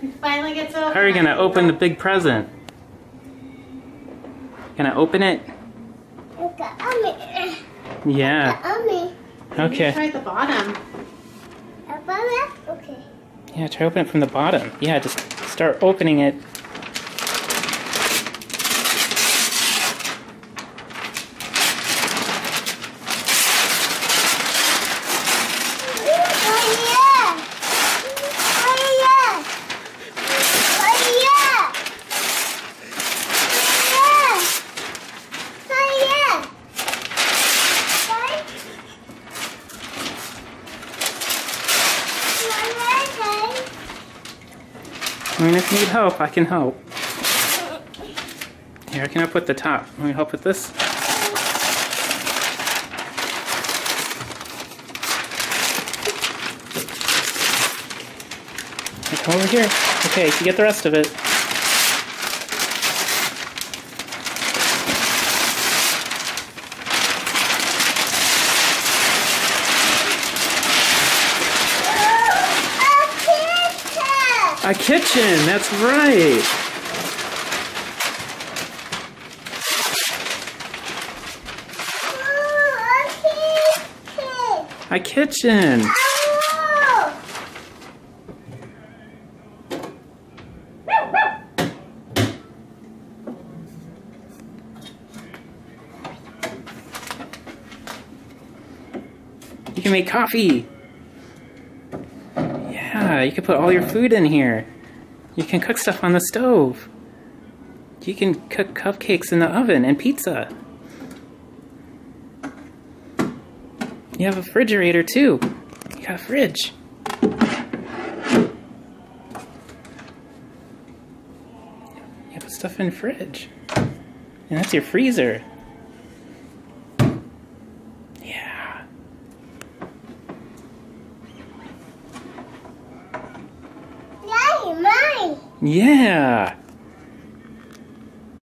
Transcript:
We finally get to open it. How are you gonna open the big present? Gonna open it? Yeah. Okay. Try the bottom. Okay. Yeah, try open it from the bottom. Yeah, just start opening it. I mean, if you need help, I can help. Here, I can help with the top. Let me help with this. Here, come over here. Okay, you get the rest of it. A kitchen, that's right. A kitchen. You can make coffee. Yeah, you can put all your food in here. You can cook stuff on the stove. You can cook cupcakes in the oven and pizza. You have a refrigerator too. You got a fridge. You put stuff in the fridge. And that's your freezer. Yeah. Daddy, mine. Yeah.